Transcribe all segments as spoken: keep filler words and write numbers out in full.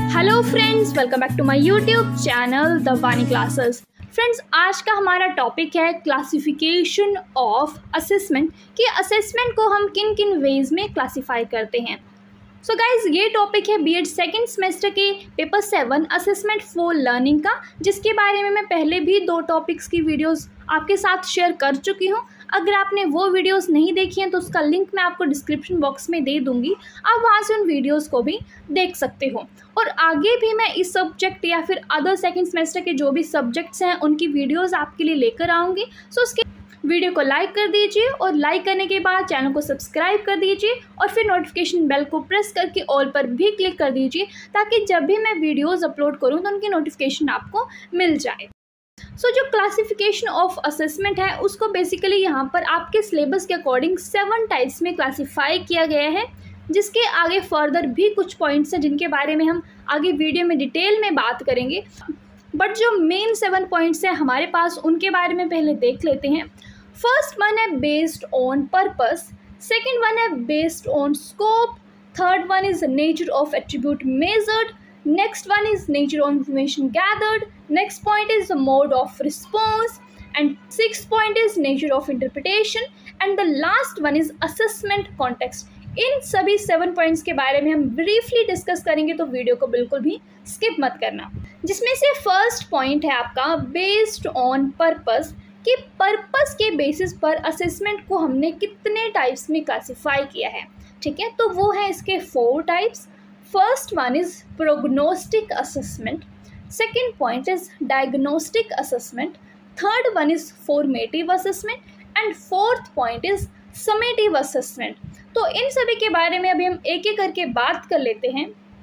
Hello friends, welcome back to my YouTube channel the Wani classes. Friends, आज का हमारा topic है क्लासिफिकेशन ऑफ असेसमेंट कि असेसमेंट को हम किन किन वेज में क्लासिफाई करते हैं। सो गाइज, ये टॉपिक है बीएड सेकेंड सेमेस्टर के paper seven assessment for learning का, जिसके बारे में मैं पहले भी दो टॉपिक्स की वीडियोस आपके साथ शेयर कर चुकी हूँ। अगर आपने वो वीडियोस नहीं देखी हैं तो उसका लिंक मैं आपको डिस्क्रिप्शन बॉक्स में दे दूँगी, आप वहाँ से उन वीडियोस को भी देख सकते हो। और आगे भी मैं इस सब्जेक्ट या फिर अदर सेकेंड सेमेस्टर के जो भी सब्जेक्ट्स हैं उनकी वीडियोज़ आपके लिए लेकर आऊँगी। सो उसके वीडियो को लाइक कर दीजिए और लाइक करने के बाद चैनल को सब्सक्राइब कर दीजिए और फिर नोटिफिकेशन बेल को प्रेस करके ऑल पर भी क्लिक कर दीजिए, ताकि जब भी मैं वीडियोस अपलोड करूं तो उनकी नोटिफिकेशन आपको मिल जाए। सो so, जो क्लासिफिकेशन ऑफ असेसमेंट है उसको बेसिकली यहाँ पर आपके सिलेबस के अकॉर्डिंग सेवन टाइप्स में क्लासीफाई किया गया है, जिसके आगे फर्दर भी कुछ पॉइंट्स हैं जिनके बारे में हम आगे वीडियो में डिटेल में बात करेंगे। बट जो मेन सेवन पॉइंट्स हैं हमारे पास उनके बारे में पहले देख लेते हैं। फर्स्ट वन है based on purpose, second one है based on scope, third one is nature of attribute measured, next one is nature of information gathered, next point is the mode of response, and sixth point is nature of interpretation, and the last one is assessment context. इन सभी seven points के बारे में हम briefly discuss करेंगे, तो video को बिल्कुल भी स्किप मत करना। जिसमें से फर्स्ट पॉइंट है आपका बेस्ड ऑन पर्पस, कि पर्पस के बेसिस पर असेसमेंट को हमने कितने टाइप्स में क्लासीफाई किया है। ठीक है, तो वो है इसके four types. First one is prognostic assessment, second point is diagnostic assessment, third one is formative assessment, and fourth point is summative assessment. तो इन सभी के बारे में अभी हम एक एक करके बात कर लेते हैं।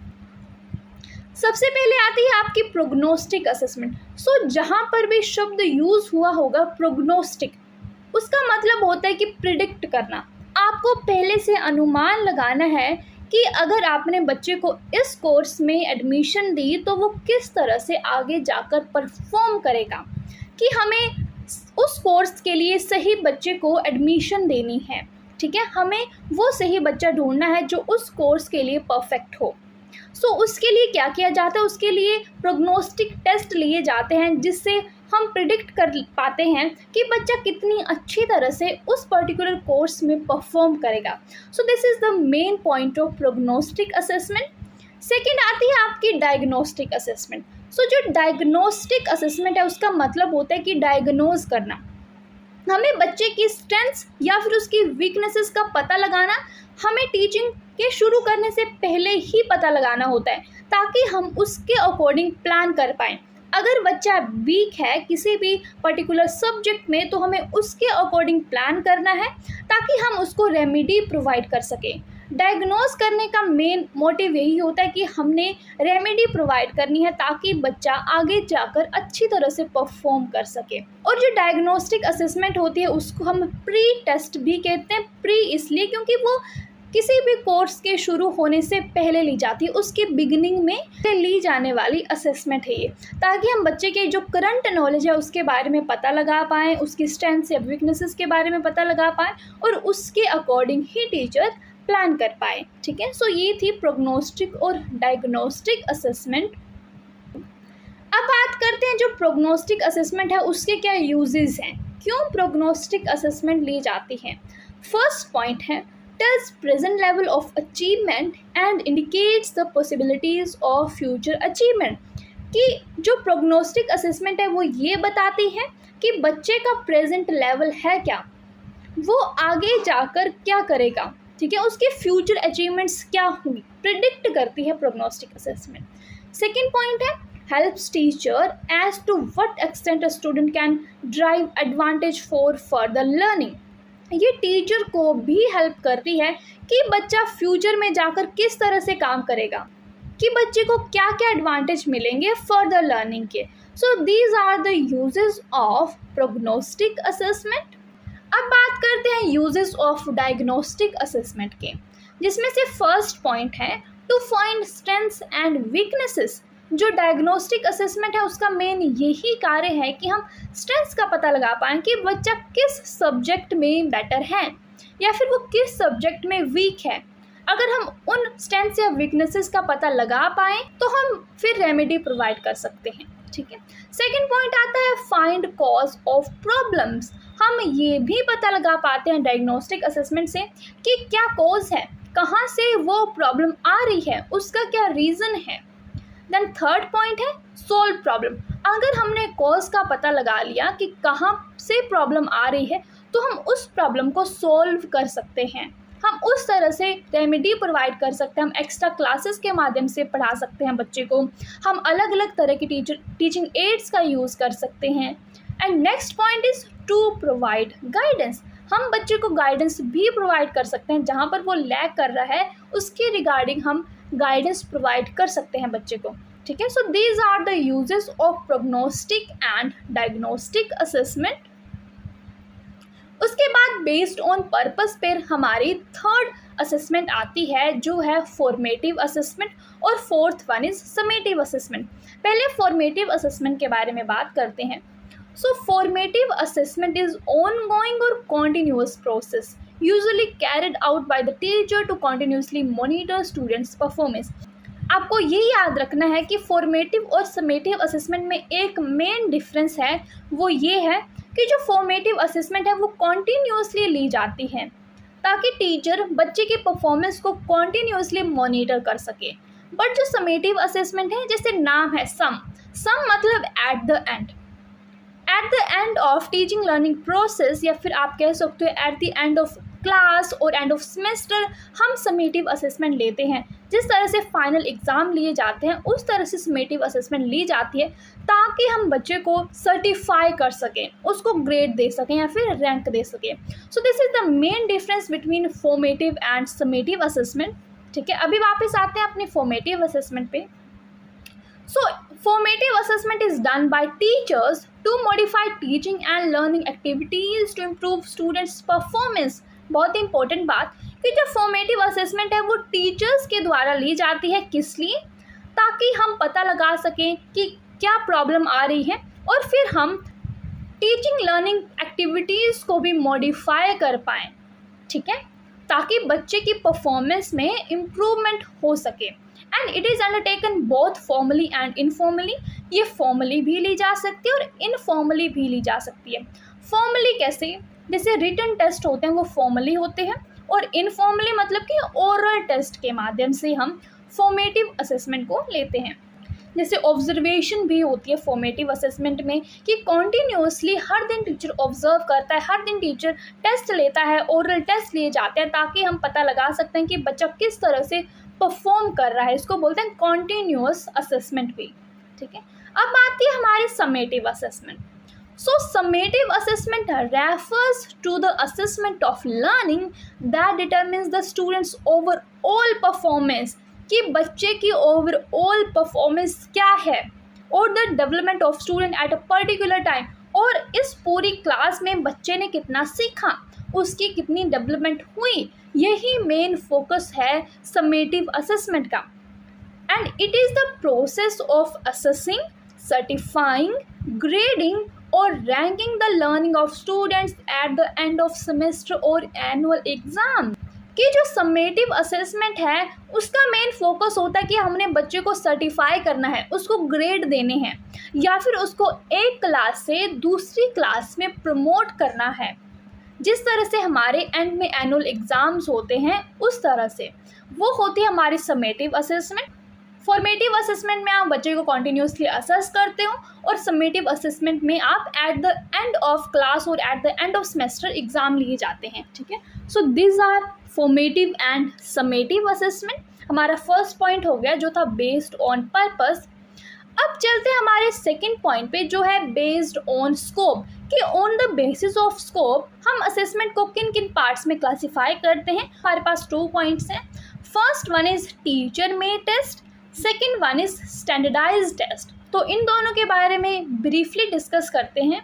सबसे पहले आती है आपकी प्रोग्नोस्टिक असेसमेंट। सो जहाँ पर भी शब्द यूज़ हुआ होगा प्रोग्नोस्टिक, उसका मतलब होता है कि प्रिडिक्ट करना। आपको पहले से अनुमान लगाना है कि अगर आपने बच्चे को इस कोर्स में एडमिशन दी तो वो किस तरह से आगे जाकर परफॉर्म करेगा, कि हमें उस कोर्स के लिए सही बच्चे को एडमिशन देनी है। ठीक है, हमें वो सही बच्चा ढूंढना है जो उस कोर्स के लिए परफेक्ट हो। सो so, उसके लिए क्या किया जाता है, उसके लिए प्रोग्नोस्टिक टेस्ट लिए जाते हैं, जिससे हम प्रिडिक्ट कर पाते हैं कि बच्चा कितनी अच्छी तरह से उस पर्टिकुलर कोर्स में परफॉर्म करेगा। So this is the main point of prognostic assessment. Second आती है आपकी डायग्नोस्टिक असेसमेंट। सो जो डायग्नोस्टिक असेसमेंट है उसका मतलब होता है कि डायग्नोज करना, हमें बच्चे की स्ट्रेंथ्स या फिर उसकी वीकनेसेस का पता लगाना हमें टीचिंग के शुरू करने से पहले ही पता लगाना होता है, ताकि हम उसके अकॉर्डिंग प्लान कर पाएँ। अगर बच्चा वीक है किसी भी पर्टिकुलर सब्जेक्ट में तो हमें उसके अकॉर्डिंग प्लान करना है, ताकि हम उसको रेमेडी प्रोवाइड कर सकें। डायग्नोज करने का मेन मोटिव यही होता है कि हमने रेमेडी प्रोवाइड करनी है, ताकि बच्चा आगे जाकर अच्छी तरह से परफॉर्म कर सके। और जो डायग्नोस्टिक असेसमेंट होती है उसको हम प्री टेस्ट भी कहते हैं। प्री इसलिए क्योंकि वो किसी भी कोर्स के शुरू होने से पहले ली जाती है, उसके बिगिनिंग में ली जाने वाली असेसमेंट है ये, ताकि हम बच्चे के जो करंट नॉलेज है उसके बारे में पता लगा पाएँ, उसकी स्ट्रेंथ्स या वीकनेसेस के बारे में पता लगा पाएँ और उसके अकॉर्डिंग ही टीचर प्लान कर पाए। ठीक है, सो ये थी प्रोग्नोस्टिक और डायग्नोस्टिक असेसमेंट। अब बात करते हैं जो प्रोग्नोस्टिक असेसमेंट है उसके क्या यूजेस हैं, क्यों प्रोग्नोस्टिक असेसमेंट ली जाती है। फर्स्ट पॉइंट है tells present level of achievement and indicates the possibilities of future achievement, कि जो प्रोग्नोस्टिक असेसमेंट है वो ये बताती है कि बच्चे का प्रेजेंट लेवल है क्या, वो आगे जाकर क्या करेगा। ठीक है, उसके फ्यूचर अचीवमेंट्स क्या हुई प्रिडिक्ट करती है प्रोग्नोस्टिक असेसमेंट। सेकेंड पॉइंट है helps teacher as to what extent a student can drive advantage for further learning। ये टीचर को भी हेल्प करती है कि बच्चा फ्यूचर में जाकर किस तरह से काम करेगा, कि बच्चे को क्या क्या एडवांटेज मिलेंगे फर्दर लर्निंग के। So these are the uses of prognostic assessment. अब बात करते हैं यूजेस ऑफ डायग्नोस्टिक असेसमेंट के, जिसमें से फर्स्ट पॉइंट है to find strengths and weaknesses. जो डायग्नोस्टिक असेसमेंट है उसका मेन यही कार्य है कि हम स्ट्रेंथ्स का पता लगा पाएँ कि बच्चा किस सब्जेक्ट में बेटर है या फिर वो किस सब्जेक्ट में वीक है, अगर हम उन स्ट्रेंथ्स या वीकनेसेस का पता लगा पाएँ तो हम फिर रेमेडी प्रोवाइड कर सकते हैं, ठीक है। सेकेंड पॉइंट आता है फाइंड कॉज ऑफ प्रॉब्लम्स। हम ये भी पता लगा पाते हैं डायग्नोस्टिक असेसमेंट से कि क्या कॉज है, कहाँ से वो प्रॉब्लम आ रही है, उसका क्या रीज़न है। देन थर्ड पॉइंट है सोल्व प्रॉब्लम। अगर हमने कॉज का पता लगा लिया कि कहाँ से प्रॉब्लम आ रही है तो हम उस प्रॉब्लम को सोल्व कर सकते हैं। हम उस तरह से रेमेडी प्रोवाइड कर सकते हैं। हम एक्स्ट्रा क्लासेस के माध्यम से पढ़ा सकते हैं बच्चे को। हम अलग अलग तरह की टीचर टीचिंग एड्स का यूज़ कर सकते हैं। And next point is to provide guidance. हम बच्चे को गाइडेंस भी प्रोवाइड कर सकते हैं। जहाँ पर वो लैग कर रहा है उसके रिगार्डिंग हम गाइडेंस प्रोवाइड कर सकते हैं बच्चे को, ठीक है। So these are the uses of prognostic and diagnostic assessment. उसके बाद बेस्ड ऑन पर्पस पर हमारी थर्ड असेसमेंट आती है जो है फॉर्मेटिव असेसमेंट, और fourth one is summative assessment. पहले फॉर्मेटिव असेसमेंट के बारे में बात करते हैं। So formative assessment is ongoing और continuous process usually carried out by the teacher to continuously monitor students performance. आपको ये याद रखना है कि फॉर्मेटिव और समेटिव असेसमेंट में एक मेन डिफरेंस है, वो ये है कि जो फॉर्मेटिव असेसमेंट है वो कॉन्टीन्यूसली ली जाती है ताकि टीचर बच्चे की परफॉर्मेंस को कॉन्टीन्यूसली मॉनिटर कर सके। बट जो समेटिव असेसमेंट है, जैसे नाम है सम, सम मतलब at the end, at the end of teaching learning process, या फिर आप कह सकते हो at the end of class और एंड ऑफ सेमेस्टर हम समेटिव असेसमेंट लेते हैं। जिस तरह से फाइनल एग्ज़ाम लिए जाते हैं उस तरह से समेटिव असेसमेंट ली जाती है ताकि हम बच्चे को सर्टिफाई कर सकें, उसको ग्रेड दे सकें या फिर रैंक दे सकें। So this is the main difference between formative and summative assessment, ठीक है। अभी वापस आते हैं अपने फॉर्मेटिव असेसमेंट पे। So formative assessment is done by teachers to modify teaching and learning activities to improve students performance. बहुत ही इंपॉर्टेंट बात कि जो फॉर्मेटिव असेसमेंट है वो टीचर्स के द्वारा ली जाती है, किस लिए, ताकि हम पता लगा सकें कि क्या प्रॉब्लम आ रही है और फिर हम टीचिंग लर्निंग एक्टिविटीज़ को भी मॉडिफाई कर पाएँ, ठीक है, ताकि बच्चे की परफॉर्मेंस में इम्प्रूवमेंट हो सके। And it is undertaken both formally and informally. ये फॉर्मली भी ली जा सकती है और इनफॉर्मली भी ली जा सकती है। फॉर्मली कैसे, जैसे रिटन टेस्ट होते हैं वो फॉर्मली होते हैं, और इनफॉर्मली मतलब कि ओरल टेस्ट के माध्यम से हम फॉर्मेटिव असेसमेंट को लेते हैं। जैसे ऑब्जर्वेशन भी होती है फॉर्मेटिव असेसमेंट में कि कॉन्टीन्यूसली हर दिन टीचर ऑब्जर्व करता है, हर दिन टीचर टेस्ट लेता है, ओरल टेस्ट लिए जाते हैं ताकि हम पता लगा सकते हैं कि बच्चा किस तरह से परफॉर्म कर रहा है। इसको बोलते हैं कॉन्टीन्यूअस असेसमेंट भी, ठीक है। अब आती है हमारी summative assessment. So summative assessment refers to the assessment of learning that determines the student's overall performance, कि बच्चे की overall performance क्या है, और the development of student at a particular time, और इस पूरी क्लास में बच्चे ने कितना सीखा, उसकी कितनी डेवलपमेंट हुई, यही मेन फोकस है समेटिव असेसमेंट का। And it is the process of assessing, certifying, grading और ranking the learning of students at the end of semester और एनुअल एग्ज़ाम। कि जो समेटिव असेसमेंट है उसका मेन फोकस होता है कि हमने बच्चे को सर्टिफाई करना है, उसको ग्रेड देने हैं, या फिर उसको एक क्लास से दूसरी क्लास में प्रमोट करना है। जिस तरह से हमारे एंड में एनुअल एग्ज़ाम्स होते हैं उस तरह से वो होती है हमारी समेटिव असेसमेंट। फॉर्मेटिव असेसमेंट में आप बच्चे को कॉन्टीन्यूसली असेस करते हो, और समेटिव असेसमेंट में आप at the end of class और at the end of semester exam लिए जाते हैं, ठीक है। So this are formative and summative assessment. हमारा फर्स्ट पॉइंट हो गया जो था बेस्ड ऑन पर्पस। अब चलते हैं हमारे सेकेंड पॉइंट पे जो है बेस्ड ऑन स्कोप, कि on the basis of scope हम असेसमेंट को किन किन पार्ट्स में क्लासीफाई करते हैं। हमारे पास टू पॉइंट्स हैं। First one is teacher made test, second one is standardize test. तो इन दोनों के बारे में ब्रीफली डिस्कस करते हैं।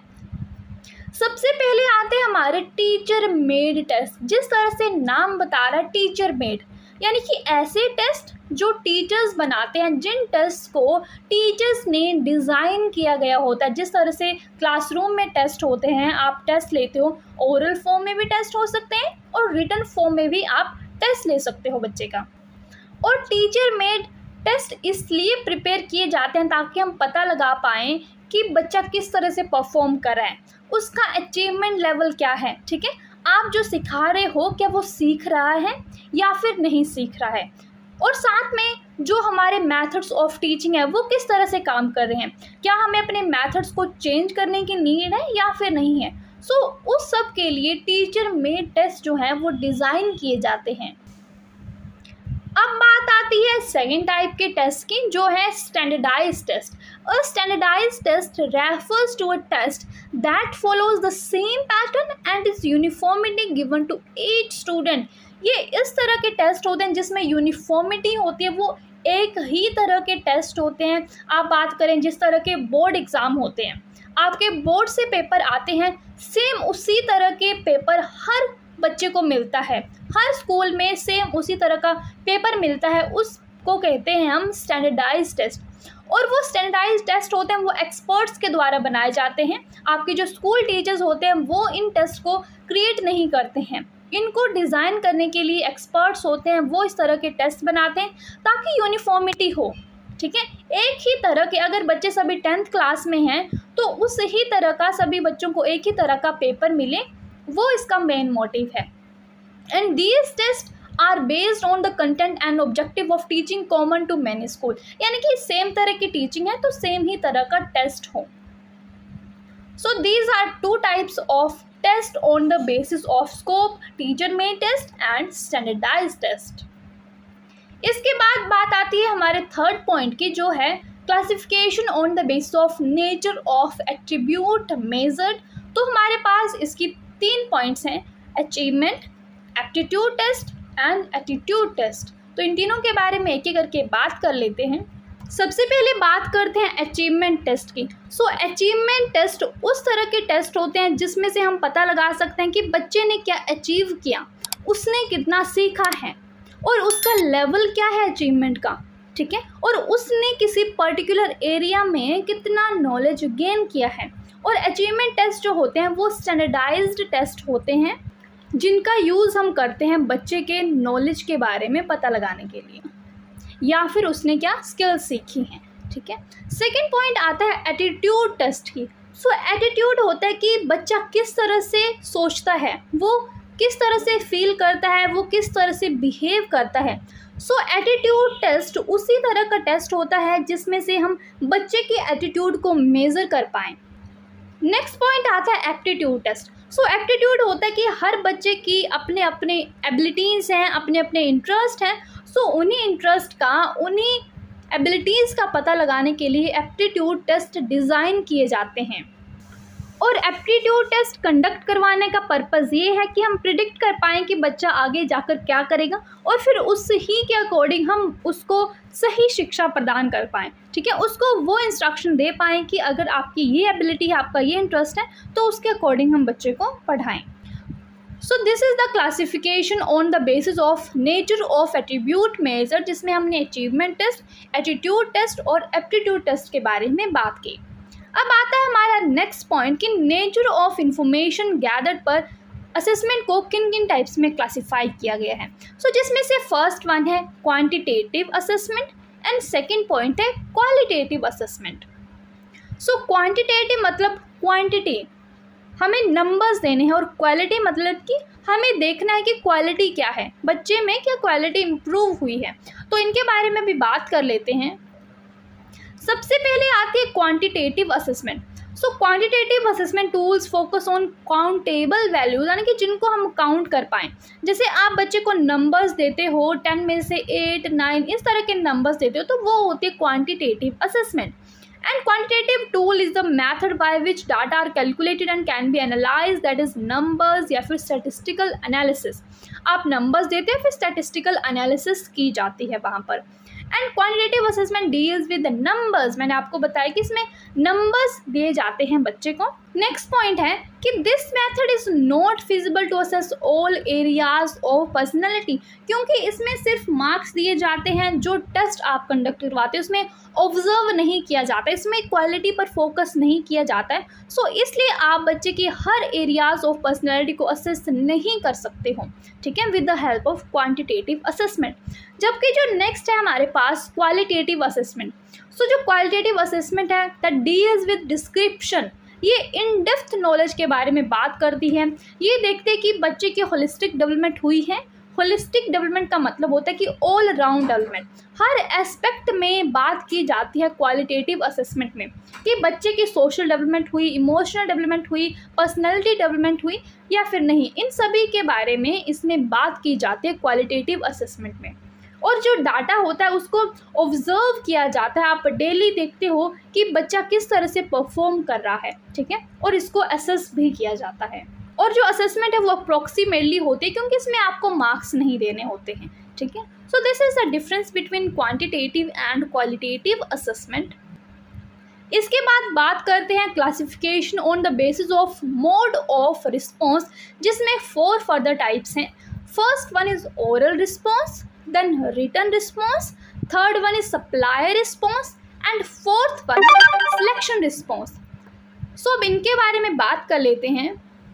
सबसे पहले आते हैं हमारे टीचर मेड टेस्ट। जिस तरह से नाम बता रहा है टीचर मेड, यानी कि ऐसे टेस्ट जो टीचर्स बनाते हैं, जिन टेस्ट को टीचर्स ने डिज़ाइन किया गया होता है। जिस तरह से क्लासरूम में टेस्ट होते हैं, आप टेस्ट लेते हो, ओरल फॉर्म में भी टेस्ट हो सकते हैं और रिटन फॉर्म में भी आप टेस्ट ले सकते हो बच्चे का। और टीचर मेड टेस्ट इसलिए प्रिपेयर किए जाते हैं ताकि हम पता लगा पाएँ कि बच्चा किस तरह से परफॉर्म कर रहा है, उसका अचीवमेंट लेवल क्या है। ठीक है, आप जो सिखा रहे हो क्या वो सीख रहा है या फिर नहीं सीख रहा है, और साथ में जो हमारे मेथड्स ऑफ टीचिंग है वो किस तरह से काम कर रहे हैं, क्या हमें अपने मेथड्स को चेंज करने की नीड है या फिर नहीं है। सो so, उस सब के लिए टीचर मेड टेस्ट जो है वो डिज़ाइन किए जाते हैं। अब बात आती है सेकेंड टाइप के टेस्ट की, जो है standardized test. A standardized test refers to a test that follows the same pattern and is uniformity given to each student. ये इस तरह के टेस्ट होते हैं जिसमें यूनिफॉर्मिटी होती है, वो एक ही तरह के टेस्ट होते हैं। आप बात करें जिस तरह के बोर्ड एग्ज़ाम होते हैं, आपके बोर्ड से पेपर आते हैं, सेम उसी तरह के पेपर हर बच्चे को मिलता है, हर स्कूल में सेम उसी तरह का पेपर मिलता है, उसको कहते हैं हम स्टैंडर्डाइज्ड टेस्ट। और वो स्टैंडर्डाइज्ड टेस्ट होते हैं वो एक्सपर्ट्स के द्वारा बनाए जाते हैं। आपके जो स्कूल टीचर्स होते हैं वो इन टेस्ट को क्रिएट नहीं करते हैं, इनको डिज़ाइन करने के लिए एक्सपर्ट्स होते हैं, वो इस तरह के टेस्ट बनाते हैं ताकि यूनिफॉर्मिटी हो। ठीक है, एक ही तरह के, अगर बच्चे सभी टेंथ क्लास में हैं तो उस ही तरह का सभी बच्चों को एक ही तरह का पेपर मिले, वो इसका मेन मोटिव है। And these test are based on the content and objective of teaching common to many school, यानी कि सेम तरह की टीचिंग है तो सेम ही तरह का टेस्ट हो। So these are two types of test on the basis of scope, teacher made test and standardized test. इसके बाद बात आती है हमारे थर्ड पॉइंट की, जो है classification on the basis of nature of attribute measured. तो हमारे पास इसकी तीन पॉइंट्स हैं, achievement, aptitude test and attitude test. तो इन तीनों के बारे में एक एक करके बात कर लेते हैं। सबसे पहले बात करते हैं अचीवमेंट टेस्ट की। सो अचीवमेंट टेस्ट उस तरह के टेस्ट होते हैं जिसमें से हम पता लगा सकते हैं कि बच्चे ने क्या अचीव किया, उसने कितना सीखा है और उसका लेवल क्या है अचीवमेंट का। ठीक है, और उसने किसी पर्टिकुलर एरिया में कितना नॉलेज गेन किया है। और अचीवमेंट टेस्ट जो होते हैं वो स्टैंडर्डाइज्ड टेस्ट होते हैं जिनका यूज़ हम करते हैं बच्चे के नॉलेज के बारे में पता लगाने के लिए, या फिर उसने क्या स्किल्स सीखी हैं। ठीक है, सेकंड पॉइंट आता है एटीट्यूड टेस्ट की। सो एटीट्यूड होता है कि बच्चा किस तरह से सोचता है, वो किस तरह से फील करता है, वो किस तरह से बिहेव करता है। सो एटीट्यूड टेस्ट उसी तरह का टेस्ट होता है जिसमें से हम बच्चे के एटीट्यूड को मेज़र कर पाएँ। नेक्स्ट पॉइंट आता है एप्टीट्यूड टेस्ट। सो एप्टीट्यूड होता है कि हर बच्चे की अपने अपने एबिलिटीज़ हैं, अपने अपने इंटरेस्ट हैं। सो so, उन्हीं इंटरेस्ट का, उन्हीं एबिलिटीज़ का पता लगाने के लिए एप्टीट्यूड टेस्ट डिज़ाइन किए जाते हैं। और एप्टीट्यूड टेस्ट कंडक्ट करवाने का पर्पज़ ये है कि हम प्रिडिक्ट कर पाएँ कि बच्चा आगे जाकर क्या करेगा और फिर उस ही के अकॉर्डिंग हम उसको सही शिक्षा प्रदान कर पाएँ। ठीक है, उसको वो इंस्ट्रक्शन दे पाएँ कि अगर आपकी ये एबिलिटी है, आपका ये इंटरेस्ट है, तो उसके अकॉर्डिंग हम बच्चे को पढ़ाएँ। So this is the classification on the basis of nature of attribute measure, जिसमें हमने अचीवमेंट टेस्ट, एटीट्यूड टेस्ट और एप्टीट्यूड टेस्ट के बारे में बात की। अब आता है हमारा नेक्स्ट पॉइंट कि नेचर ऑफ इंफॉर्मेशन गैदर्ड पर असेसमेंट को किन किन टाइप्स में क्लासिफाई किया गया है। सो so, जिसमें से फर्स्ट वन है quantitative assessment and second point है क्वालिटेटिव असेसमेंट। सो क्वांटिटेटिव मतलब क्वांटिटी, हमें नंबर्स देने हैं, और क्वालिटी मतलब कि हमें देखना है कि क्वालिटी क्या है, बच्चे में क्या क्वालिटी इम्प्रूव हुई है। तो इनके बारे में भी बात कर लेते हैं। सबसे पहले आती है quantitative assessment. So quantitative assessment tools focus on countable values, यानी कि जिनको हम काउंट कर पाएँ। जैसे आप बच्चे को नंबर्स देते हो, टेन में से एट, नाइन, इस तरह के नंबर्स देते हो, तो वो होती है quantitative assessment. And quantitative tool is the method by which data are calculated and can be analyzed, that is numbers या फिर statistical analysis। आप numbers देते हैं, फिर statistical analysis की जाती है वहाँ पर। And quantitative assessment deals with the numbers। मैंने आपको बताया कि इसमें numbers दिए जाते हैं बच्चे को नेक्स्ट पॉइंट है कि this method is not feasible to assess all areas of personality, क्योंकि इसमें सिर्फ मार्क्स दिए जाते हैं जो टेस्ट आप कंडक्ट करवाते हैं, उसमें ऑब्जर्व नहीं किया जाता है, इसमें क्वालिटी पर फोकस नहीं किया जाता है। सो so, इसलिए आप बच्चे की हर एरियाज ऑफ पर्सनैलिटी को असेस नहीं कर सकते हो, ठीक है, with the help of quantitative assessment. जबकि जो नेक्स्ट है हमारे पास क्वालिटेटिव असेसमेंट। सो जो क्वालिटेटिव असेसमेंट है दैट डील्स विद डिस्क्रिप्शन, ये इन डेप्थ नॉलेज के बारे में बात करती है। ये देखते हैं कि बच्चे की होलिस्टिक डेवलपमेंट हुई है। होलिस्टिक डेवलपमेंट का मतलब होता है कि ऑल राउंड डेवलपमेंट, हर एस्पेक्ट में बात की जाती है क्वालिटेटिव असेसमेंट में, कि बच्चे की सोशल डेवलपमेंट हुई, इमोशनल डेवलपमेंट हुई, पर्सनैलिटी डेवलपमेंट हुई या फिर नहीं, इन सभी के बारे में इसमें बात की जाती है क्वालिटेटिव असेसमेंट में। और जो डाटा होता है उसको ऑब्जर्व किया जाता है, आप डेली देखते हो कि बच्चा किस तरह से परफॉर्म कर रहा है, ठीक है, और इसको असेस भी किया जाता है। और जो असेसमेंट है वो अप्रॉक्सीमेटली होती है, क्योंकि इसमें आपको मार्क्स नहीं देने होते हैं, ठीक है। So this is the difference between quantitative and qualitative assessment. इसके बाद बात करते हैं classification on the basis of mode of response, जिसमें फोर फर्दर टाइप्स हैं। First one is oral response, then written response, third one is supplier response and fourth one is selection response। so अब इनके बारे में बात कर लेते हैं।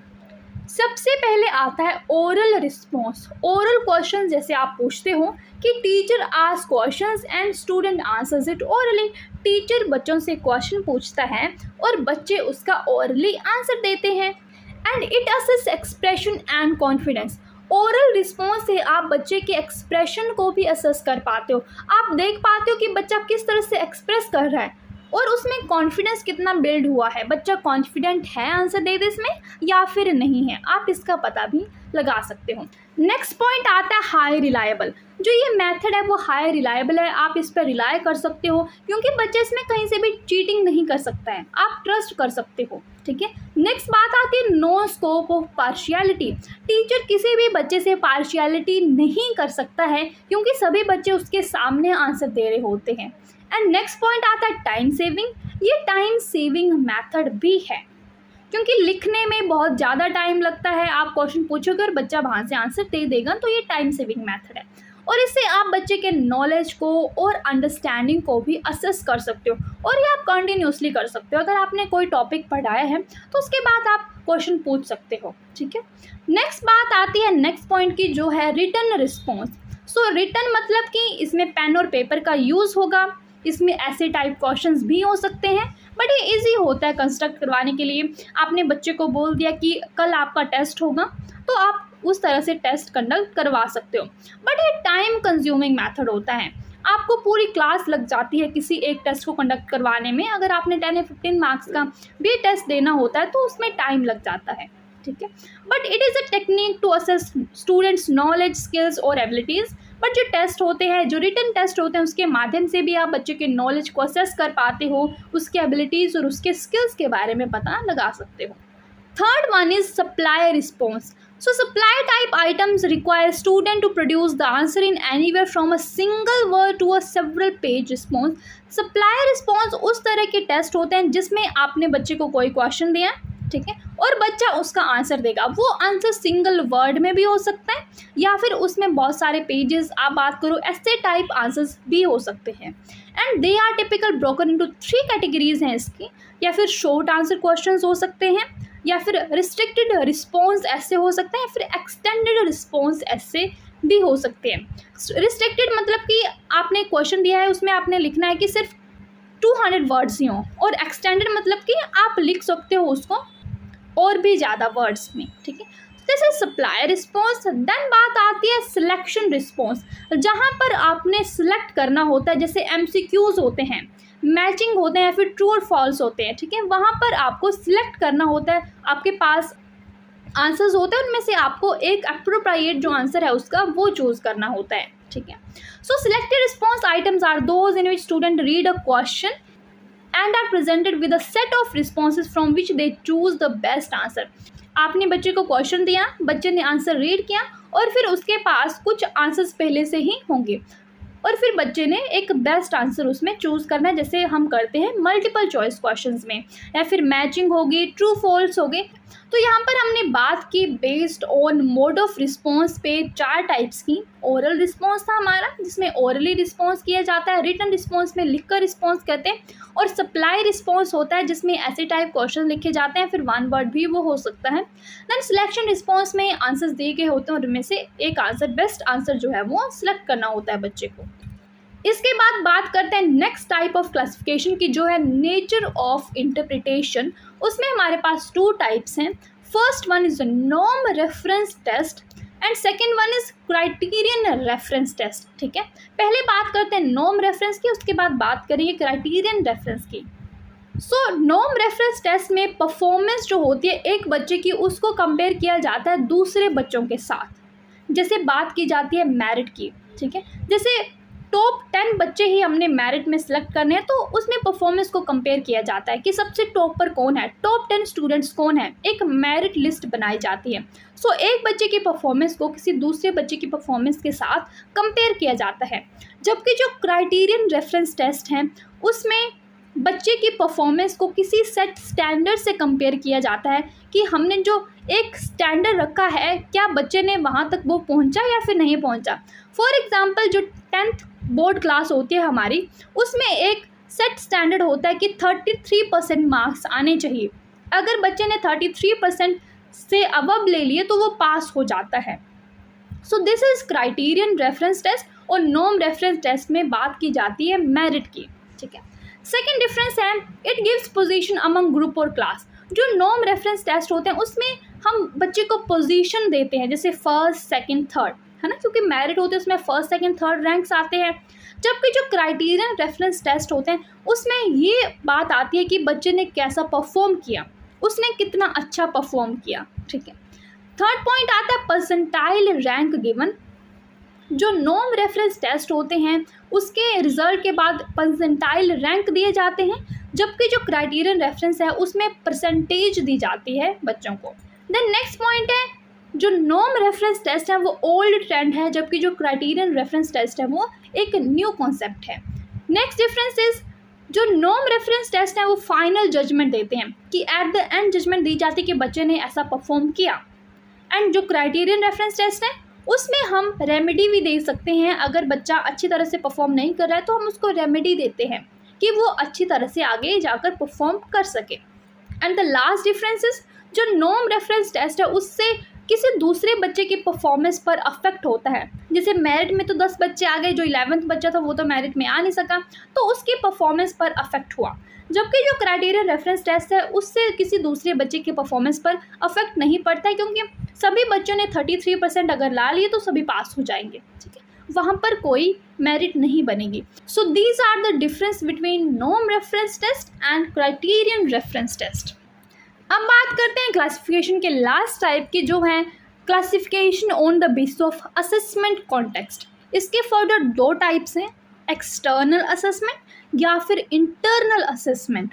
सबसे पहले आता है ओरल रिस्पॉन्स। ओरल क्वेश्चन जैसे आप पूछते हो कि teacher ask questions and student answers it orally, teacher बच्चों से क्वेश्चन पूछता है और बच्चे उसका ओरली आंसर देते हैं। And it assess expression and confidence. Oral response से आप बच्चे के एक्सप्रेशन को भी असेस कर पाते हो, आप देख पाते हो कि बच्चा किस तरह से एक्सप्रेस कर रहा है और उसमें कॉन्फिडेंस कितना बिल्ड हुआ है, बच्चा कॉन्फिडेंट है आंसर दे दे इसमें या फिर नहीं है, आप इसका पता भी लगा सकते हो। नेक्स्ट पॉइंट आता है हाई रिलायबल। जो ये मेथड है वो हाई रिलायबल है, आप इस पर रिलाय कर सकते हो, क्योंकि बच्चे इसमें कहीं से भी चीटिंग नहीं कर सकता है, आप ट्रस्ट कर सकते हो, ठीक है। नेक्स्ट बात आती है no scope of partiality. Teacher किसी भी बच्चे से पार्शियलिटी नहीं कर सकता है, क्योंकि सभी बच्चे उसके सामने आंसर दे रहे होते हैं। एंड नेक्स्ट पॉइंट आता है टाइम सेविंग। ये टाइम सेविंग मेथड भी है, क्योंकि लिखने में बहुत ज़्यादा टाइम लगता है, आप क्वेश्चन पूछोगे और बच्चा वहाँ से आंसर दे देगा, तो ये टाइम सेविंग मेथड है। और इससे आप बच्चे के नॉलेज को और अंडरस्टैंडिंग को भी असेस कर सकते हो, और ये आप कंटिन्यूसली कर सकते हो। अगर आपने कोई टॉपिक पढ़ाया है तो उसके बाद आप क्वेश्चन पूछ सकते हो, ठीक है। नेक्स्ट बात आती है नेक्स्ट पॉइंट की, जो है रिटन रिस्पॉन्स। सो रिटन मतलब कि इसमें पेन और पेपर का यूज़ होगा, इसमें ऐसे टाइप क्वेश्चंस भी हो सकते हैं, बट ये इजी होता है कंस्ट्रक्ट करवाने के लिए। आपने बच्चे को बोल दिया कि कल आपका टेस्ट होगा, तो आप उस तरह से टेस्ट कंडक्ट करवा सकते हो। बट ये टाइम कंज्यूमिंग मेथड होता है, आपको पूरी क्लास लग जाती है किसी एक टेस्ट को कंडक्ट करवाने में। अगर आपने टेन या फिफ्टीन मार्क्स का भी टेस्ट देना होता है तो उसमें टाइम लग जाता है, ठीक है। But it is a technique to assess students knowledge, skills और एबिलिटीज़। बट जो टेस्ट होते हैं, जो रिटन टेस्ट होते हैं, उसके माध्यम से भी आप बच्चे के नॉलेज को असेस कर पाते हो, उसके एबिलिटीज़ और उसके स्किल्स के बारे में पता लगा सकते हो। Third one is supply response. So supply type items require student to produce the answer in anywhere from a single word to a several page response। Supply response उस तरह के टेस्ट होते हैं जिसमें आपने बच्चे को कोई क्वेश्चन दिया, ठीक है, और बच्चा उसका आंसर देगा। वो आंसर सिंगल वर्ड में भी हो सकता है या फिर उसमें बहुत सारे पेजेस, आप बात करो ऐसे टाइप आंसर्स भी हो सकते हैं। And they are typical broken into three categories हैं इसकी, या फिर शॉर्ट आंसर क्वेश्चंस हो सकते हैं, या फिर रिस्ट्रिक्टेड रिस्पॉन्स ऐसे हो सकते हैं, फिर एक्सटेंडेड रिस्पॉन्स ऐसे भी हो सकते हैं। रिस्ट्रिक्टेड मतलब कि आपने क्वेश्चन दिया है, उसमें आपने लिखना है कि सिर्फ टू हंड्रेड वर्ड्स ही हों, और एक्सटेंडेड मतलब कि आप लिख सकते हो उसको और भी ज़्यादा वर्ड्स में, ठीक है। This is supply response. Then बात आती है सिलेक्शन रिस्पॉन्स, जहाँ पर आपने सिलेक्ट करना होता है, जैसे एम सी क्यूज़ होते हैं, मैचिंग होते हैं या फिर ट्रू और फॉल्स होते हैं, ठीक है। वहाँ पर आपको सिलेक्ट करना होता है, आपके पास आंसर्स होते हैं, उनमें से आपको एक अप्रोप्रिएट जो आंसर है उसका वो चूज़ करना होता है, ठीक है। So selected response items are those in which student read a question and are presented with a set of responses from which they choose the best answer. आपने बच्चे को क्वेश्चन दिया, बच्चे ने आंसर रीड किया और फिर उसके पास कुछ आंसर्स पहले से ही होंगे, और फिर बच्चे ने एक बेस्ट आंसर उसमें चूज़ करना है, जैसे हम करते हैं मल्टीपल चॉइस क्वेश्चंस में, या फिर मैचिंग होगी, ट्रू फॉल्स होगी। तो यहाँ पर हमने बात की based on mode of response पे चार टाइप्स की। ओरल रिस्पॉन्स था हमारा, जिसमें ओरली रिस्पॉन्स किया जाता है, रिटन रिस्पॉन्स में लिखकर रिस्पॉन्स करते हैं, और सप्लाई रिस्पॉन्स होता है जिसमें ऐसे टाइप क्वेश्चन लिखे जाते हैं, फिर वन वर्ड भी वो हो सकता है। देन सिलेक्शन रिस्पॉन्स में आंसर्स दिए गए होते हैं और उनमें से एक आंसर, बेस्ट आंसर जो है वो सिलेक्ट करना होता है बच्चे को। इसके बाद बात करते हैं नेक्स्ट टाइप ऑफ क्लासिफिकेशन की, जो है नेचर ऑफ इंटरप्रिटेशन। उसमें हमारे पास टू टाइप्स हैं। First one is norm reference test and second one is criterion reference test. ठीक है, पहले बात करते हैं नॉर्म रेफरेंस की, उसके बाद बात करेंगे क्राइटेरियन रेफरेंस की। सो नॉर्म रेफरेंस टेस्ट में परफॉर्मेंस जो होती है एक बच्चे की, उसको कंपेयर किया जाता है दूसरे बच्चों के साथ। जैसे बात की जाती है मेरिट की, ठीक है, जैसे टॉप टेन बच्चे ही हमने मेरिट में सिलेक्ट करने हैं, तो उसमें परफॉर्मेंस को कंपेयर किया जाता है कि सबसे टॉप पर कौन है, टॉप टेन स्टूडेंट्स कौन है, एक मेरिट लिस्ट बनाई जाती है। सो so, एक बच्चे की परफॉर्मेंस को किसी दूसरे बच्चे की परफॉर्मेंस के साथ कंपेयर किया जाता है। जबकि जो क्राइटेरियन रेफरेंस टेस्ट हैं उसमें बच्चे की परफॉर्मेंस को किसी सेट स्टैंडर्ड से कंपेयर किया जाता है कि हमने जो एक स्टैंडर्ड रखा है, क्या बच्चे ने वहाँ तक वो पहुँचा या फिर नहीं पहुँचा। फॉर एग्ज़ाम्पल, जो टेंथ बोर्ड क्लास होती है हमारी, उसमें एक सेट स्टैंडर्ड होता है कि तैंतीस परसेंट मार्क्स आने चाहिए। अगर बच्चे ने तैंतीस परसेंट से अबव ले लिए तो वो पास हो जाता है। So this is criterion reference test, और नॉर्म रेफरेंस टेस्ट में बात की जाती है मेरिट की। ठीक है, सेकेंड डिफरेंस है it gives position among group और क्लास। जो नॉर्म रेफरेंस टेस्ट होते हैं उसमें हम बच्चे को पोजीशन देते हैं, जैसे फर्स्ट, सेकंड, थर्ड, है ना, क्योंकि मेरिट होते हैं उसमें फर्स्ट, सेकंड, थर्ड रैंक्स आते हैं। जबकि जो क्राइटेरियन रेफरेंस टेस्ट होते हैं उसमें ये बात आती है कि बच्चे ने कैसा परफॉर्म किया, उसने कितना अच्छा परफॉर्म किया। ठीक है, थर्ड पॉइंट आता है परसेंटाइल रैंक गिवन। जो नॉर्म रेफरेंस टेस्ट होते हैं उसके रिजल्ट के बाद परसेंटाइल रैंक दिए जाते हैं, जबकि जो क्राइटेरियन रेफरेंस है उसमें परसेंटेज दी जाती है बच्चों को। देन नेक्स्ट पॉइंट है, जो नॉर्म रेफरेंस टेस्ट है वो ओल्ड ट्रेंड है, जबकि जो क्राइटेरियन रेफरेंस टेस्ट है वो एक न्यू कॉन्सेप्ट है। नेक्स्ट डिफरेंस इज, जो नॉर्म रेफरेंस टेस्ट है वो फाइनल जजमेंट देते हैं कि एट द एंड जजमेंट दी जाती है कि बच्चे ने ऐसा परफॉर्म किया। एंड जो क्राइटेरियन रेफरेंस टेस्ट है उसमें हम रेमेडी भी दे सकते हैं। अगर बच्चा अच्छी तरह से परफॉर्म नहीं कर रहा है तो हम उसको रेमेडी देते हैं कि वो अच्छी तरह से आगे जाकर परफॉर्म कर सके। And the last difference is, जो नॉर्म रेफरेंस टेस्ट है उससे किसी दूसरे बच्चे की परफॉर्मेंस पर अफेक्ट होता है। जैसे मेरिट में तो दस बच्चे आ गए, जो इलेवेंथ बच्चा था वो तो मेरिट में आ नहीं सका, तो उसकी परफॉर्मेंस पर अफेक्ट हुआ। जबकि जो क्राइटेरियन रेफरेंस टेस्ट है उससे किसी दूसरे बच्चे की परफॉर्मेंस पर अफेक्ट नहीं पड़ता है, क्योंकि सभी बच्चों ने तैंतीस परसेंट अगर ला लिए तो सभी पास हो जाएंगे। ठीक है, वहाँ पर कोई मेरिट नहीं बनेगी। So these are the difference between norm reference test and criterion reference test. अब बात करते हैं क्लासिफिकेशन के लास्ट टाइप की, जो है classification on the basis of assessment context. इसके फर्दर दो टाइप्स हैं, एक्सटर्नल असेसमेंट या फिर इंटरनल असेसमेंट।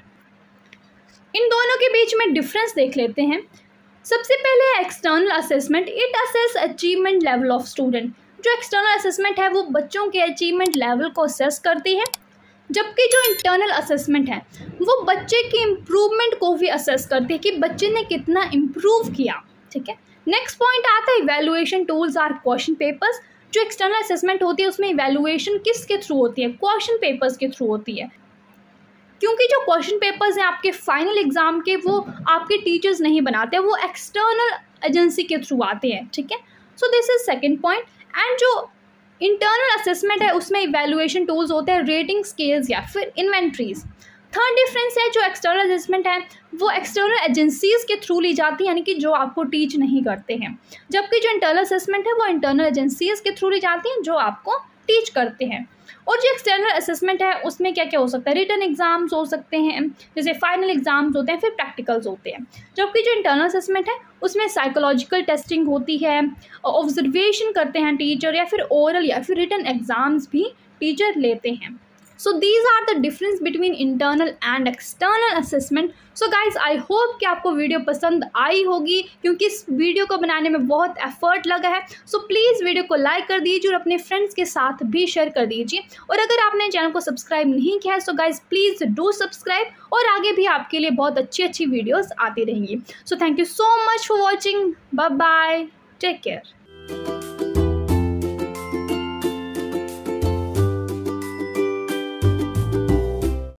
इन दोनों के बीच में डिफरेंस देख लेते हैं। सबसे पहले है external assessment. It assess achievement level of student. जो एक्सटर्नल असेसमेंट है वो बच्चों के अचीवमेंट लेवल को असेस करती है, जबकि जो इंटरनल असेसमेंट है वो बच्चे की इम्प्रूवमेंट को भी असेस करती है कि बच्चे ने कितना इम्प्रूव किया। ठीक है, नेक्स्ट पॉइंट आता है evaluation tools are question papers. जो एक्सटर्नल असेसमेंट होती है उसमें इवैल्यूएशन किसके थ्रू होती है, क्वेश्चन पेपर्स के थ्रू होती है, क्योंकि जो क्वेश्चन पेपर्स हैं आपके फाइनल एग्जाम के वो आपके टीचर्स नहीं बनाते, वो एक्सटर्नल एजेंसी के थ्रू आते हैं। ठीक है, so this is second point. And जो इंटरनल असेसमेंट है उसमें इवैल्यूएशन टूल्स होते हैं, रेटिंग स्केल्स या फिर इन्वेंट्रीज। थर्ड डिफरेंस है, जो एक्सटर्नल असेसमेंट है वो एक्सटर्नल एजेंसीज के थ्रू ली जाती है, यानी कि जो आपको टीच नहीं करते हैं, जबकि जो इंटरनल असेसमेंट है वो इंटरनल एजेंसीज के थ्रू ली जाती हैं जो आपको टीच करते हैं। और जो एक्सटर्नल असेसमेंट है उसमें क्या क्या हो सकता है, रिटन एग्जाम्स हो सकते हैं, जैसे फाइनल एग्जाम्स होते हैं, फिर प्रैक्टिकल्स होते हैं। जबकि जो इंटरनल असेसमेंट है उसमें साइकोलॉजिकल टेस्टिंग होती है, ऑब्जर्वेशन करते हैं टीचर, या फिर ओरल या फिर रिटन एग्जाम्स भी टीचर लेते हैं। So these are the difference between internal and external assessment. So guys I hope कि आपको वीडियो पसंद आई होगी, क्योंकि इस वीडियो को बनाने में बहुत एफर्ट लगा है। सो प्लीज़ वीडियो को लाइक कर दीजिए और अपने फ्रेंड्स के साथ भी शेयर कर दीजिए। और अगर आपने चैनल को सब्सक्राइब नहीं किया है so guys please do subscribe, और आगे भी आपके लिए बहुत अच्छी अच्छी वीडियोज़ आती रहेंगी। So thank you so much for watching, bye bye, take care.